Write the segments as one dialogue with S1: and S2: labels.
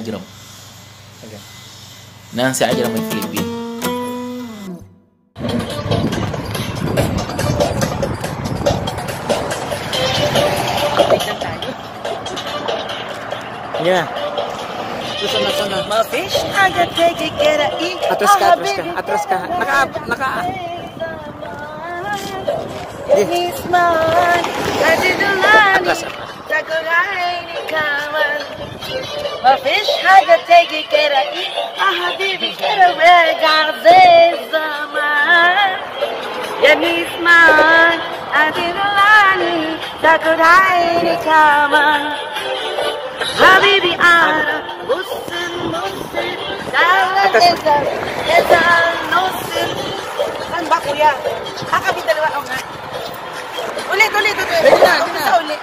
S1: Ajram. Na si Ajram ay Pilipini.
S2: Yeah. Sana.
S3: Ma-fish, agad take it a eat.
S2: Atras ka. Naka.
S3: It's mine. I didn't lie. Ma-fish, agad take it a eat. Habibi, get a red gazes man. It's mine. I didn't lie. Takurai kaman. Habibi, Muslim, Dalan Ezal, Nosin. Saan ba kuya? Kami dalawa ako nga. Ulit. Ulit.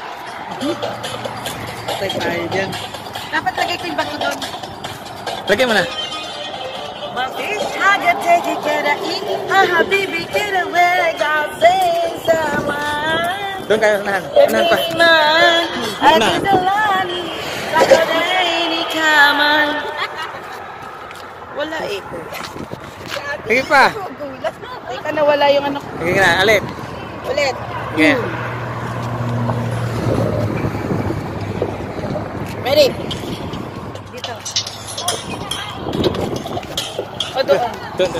S2: Patay tayo dyan.
S3: Dapat lagay ko yung bato doon.
S2: Lagay mo na.
S3: Ma-fish, haga, take it, get a eat. Habibi, get away, God says man.
S2: Doon kayo, unahan pa.
S3: I did the lani. Takurai kaman. Wala eh.
S2: Sige pa.
S3: Teka na wala yung ano.
S2: Sige na, ulit. Sige.
S3: Ready? Dito. O doon.
S2: Doon.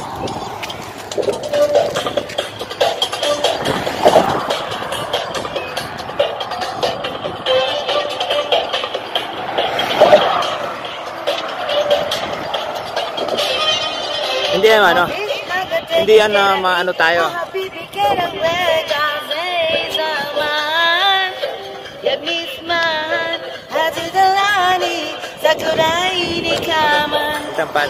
S2: Hindi ano. Hindi yan maano tayo. Tampan.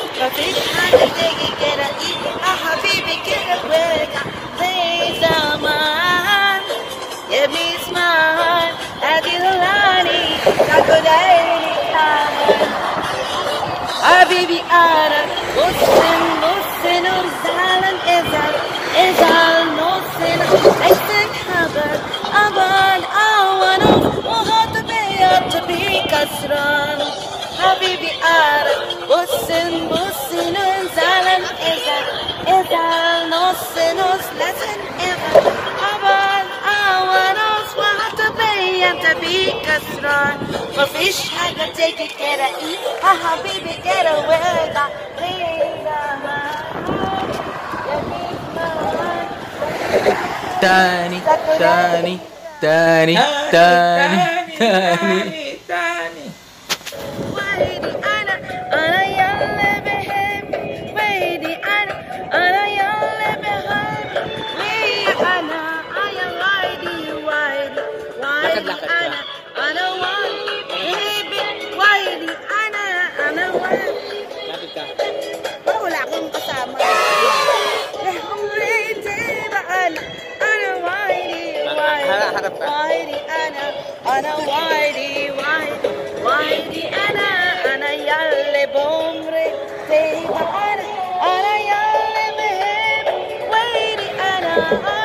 S3: Habibi ana Muslim Zalan Ezal Nosin Aistin Habar Aban Awano Muhatabiyat Tabi Kasran Habibi ana Muslim Zalan Ezal Nosin Latin Ezal Aban Awano Muhatabiyat Tabi Kasran Ma-fish haga take it get a eat Habibi get away
S1: Tani.
S3: Waidi ana yalle behem Waidi ana yalle behem Waidi ana waidi ana waidi Waidi ana waidi
S2: Lapit ka.
S3: Wala akong kasama.
S2: Harap ka.
S3: Waidi ana yalle bomre Teba ana yalle mehem Waidi ana